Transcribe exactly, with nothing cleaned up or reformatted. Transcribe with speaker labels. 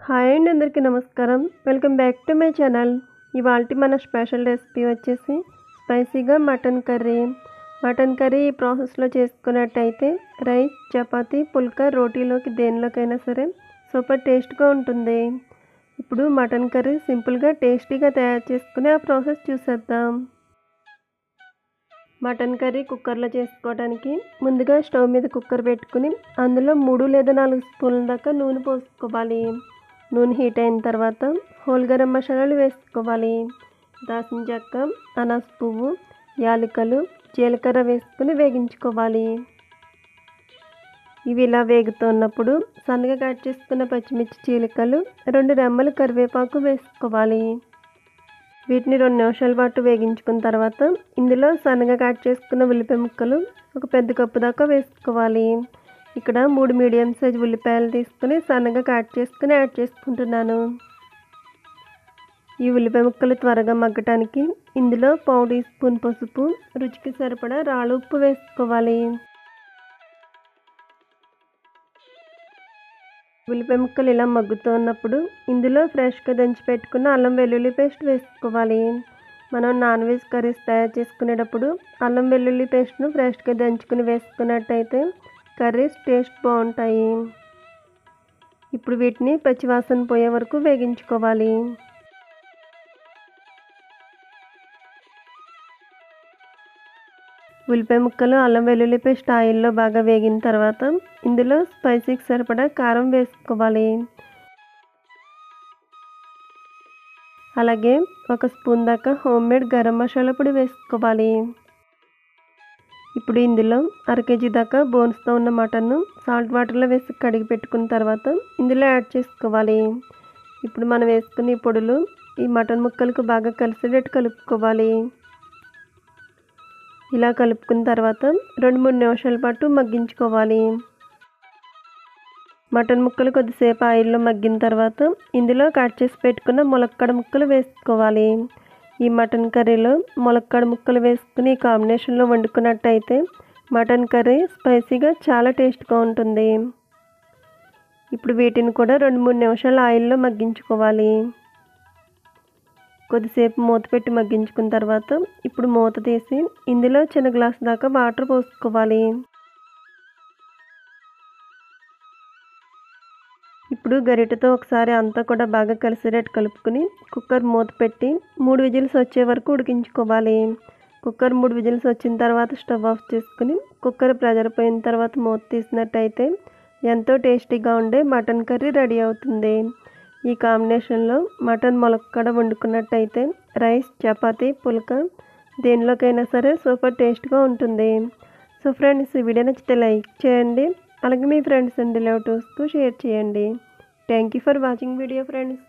Speaker 1: Hi అండి, అందరికీ నమస్కారం. Welcome back to my channel. ఇవాల్టి మన స్పెషల్ రెసిపీ వచ్చేసి స్పైసీగా మటన్ కర్రీ. మటన్ కర్రీ ఈ ప్రాసెస్లో చేసుకున్నట్టయితే రైస్, చపాతీ, పుల్కా, రోటీలోకి దేనిలోకైనా సరే సూపర్ టేస్ట్గా ఉంటుంది. ఇప్పుడు మటన్ కర్రీ సింపుల్గా టేస్టీగా తయారు చేసుకుని ఆ ప్రాసెస్ చూసేద్దాం. మటన్ కర్రీ కుక్కర్లో చేసుకోవడానికి ముందుగా స్టవ్ మీద కుక్కర్ పెట్టుకుని అందులో మూడు లేదా నాలుగు స్పూన్ల దాకా నూనె పోసుకోవాలి. నూనె హీట్ అయిన తర్వాత హోల్ గరం మసాలాలు వేసుకోవాలి. దాల్చిన చెక్క, అనాస పువ్వు, యాలకులు, జీలకర్ర వేసుకుని వేగించుకోవాలి. ఇవి ఇలా వేగుతున్నప్పుడు సన్నగా కట్ చేసుకున్న పచ్చిమిర్చి చీలికలు, రెండు రెమ్మలు కరివేపాకు వేసుకోవాలి. వీటిని రెండు నిమిషాల పాటు వేగించుకున్న తర్వాత ఇందులో సన్నగా కట్ చేసుకున్న ఉల్లిపాయ ముక్కలు ఒక పెద్ద కప్పు దాకా వేసుకోవాలి. ఇక్కడ మూడు మీడియం సైజ్ ఉల్లిపాయలు తీసుకుని సన్నగా కట్ చేసుకుని యాడ్ చేసుకుంటున్నాను. ఈ ఉల్లిపాయ ముక్కలు త్వరగా మగ్గటానికి ఇందులో పావు టీ స్పూన్ పసుపు, రుచికి సరిపడా రాళ్ళ ఉప్పు వేసుకోవాలి. ఉల్లిపాయ ముక్కలు ఇలా మగ్గుతున్నప్పుడు ఇందులో ఫ్రెష్గా దంచి పెట్టుకున్న అల్లం వెల్లుల్లి పేస్ట్ వేసుకోవాలి. మనం నాన్ వెజ్ కర్రీస్ తయారు చేసుకునేటప్పుడు అల్లం వెల్లుల్లి పేస్ట్ను ఫ్రెష్గా దంచుకుని వేసుకున్నట్టయితే కర్రీస్ టేస్ట్ బాగుంటాయి. ఇప్పుడు వీటిని పచ్చివాసన పోయే వరకు వేగించుకోవాలి. ఉల్లిపాయ ముక్కలు, అల్లం వెల్లుల్లి పేస్ట్ ఆయిల్లో బాగా వేగిన తర్వాత ఇందులో స్పైసీకి సరిపడా కారం వేసుకోవాలి. అలాగే ఒక స్పూన్ దాకా హోమ్ మేడ్ గరం మసాలా పొడి వేసుకోవాలి. ఇప్పుడు ఇందులో అర కేజీ దాకా బోన్స్తో ఉన్న మటన్ను సాల్ట్ వాటర్లో వేసి కడిగి పెట్టుకున్న తర్వాత ఇందులో యాడ్ చేసుకోవాలి. ఇప్పుడు మనం వేసుకున్న ఈ పొడులు ఈ మటన్ ముక్కలకు బాగా కలిసేటట్టు కలుపుకోవాలి. ఇలా కలుపుకున్న తర్వాత రెండు మూడు నిమిషాల పాటు మగ్గించుకోవాలి. మటన్ ముక్కలు కొద్దిసేపు ఆయిల్లో మగ్గిన తర్వాత ఇందులో కట్ చేసి పెట్టుకున్న ములక్కాడ ముక్కలు వేసుకోవాలి. ఈ మటన్ కర్రీలో ములక్కాడ ముక్కలు వేసుకుని ఈ కాంబినేషన్లో వండుకున్నట్టయితే మటన్ కర్రీ స్పైసీగా చాలా టేస్ట్గా ఉంటుంది. ఇప్పుడు వీటిని కూడా రెండు మూడు నిమిషాలు ఆయిల్లో మగ్గించుకోవాలి. కొద్దిసేపు మూత పెట్టి మగ్గించుకున్న తర్వాత ఇప్పుడు మూత తీసి ఇందులో చిన్న గ్లాస్ దాకా వాటర్ పోసుకోవాలి. ఇప్పుడు గరిటెతో ఒకసారి అంతా కూడా బాగా కలిసేటట్టు కలుపుకుని కుక్కర్ మూత పెట్టి మూడు విజిల్స్ వచ్చే వరకు ఉడికించుకోవాలి. కుక్కర్ మూడు విజిల్స్ వచ్చిన తర్వాత స్టవ్ ఆఫ్ చేసుకుని కుక్కర్ ప్రెజర్ పోయిన తర్వాత మూత తీసినట్టయితే ఎంతో టేస్టీగా ఉండే మటన్ కర్రీ రెడీ అవుతుంది. ఈ కాంబినేషన్లో మటన్ ములక్కాడ వండుకున్నట్టయితే రైస్, చపాతీ, పుల్కా దేనిలోకైనా సరే సూపర్ టేస్ట్గా ఉంటుంది. సో ఫ్రెండ్స్, ఈ వీడియో నచ్చితే లైక్ చేయండి. అలాగే మీ ఫ్రెండ్స్ అండ్ రిలేటివ్స్కు షేర్ చేయండి. Thank you for watching video friends.